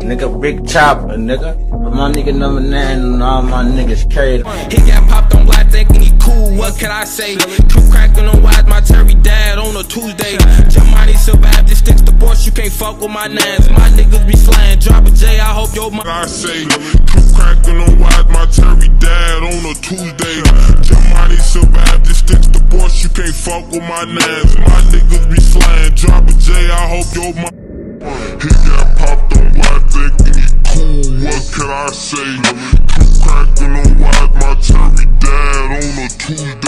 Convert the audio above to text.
Nigga, big chopper, nigga. But my nigga number 9 and all my niggas carried. He got popped on live thinking he cool, what can I say? Two cracking on wise, my Terry died on a Tuesday. Jamani survived, this sticks the boss, you can't fuck with my nines. My niggas be slaying, drop a J, I hope your I say, two cracking on wise, my Terry died on a Tuesday. Jamani survived, this sticks the boss, you can't fuck with my nines. My niggas be slaying, drop a J, I hope your He got popped on wide thinking he cool, what can I say? Two cracking on wide, my Terry died on a Tuesday.